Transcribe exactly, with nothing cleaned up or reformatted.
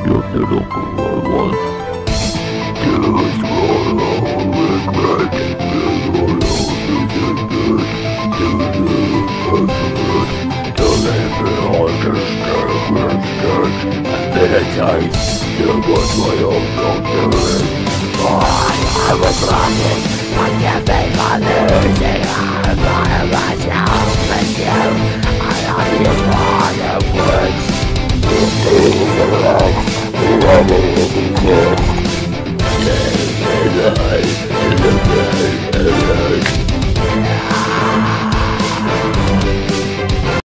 You're the local I want. This royal regret. This royal music good. Do the perfect. To live behind the statement skirt. And meditate. You got my own doctorate. I was running. I can't be for losing. I'm by myself and you. I love you for the words. Living the life, living the good. Living the life.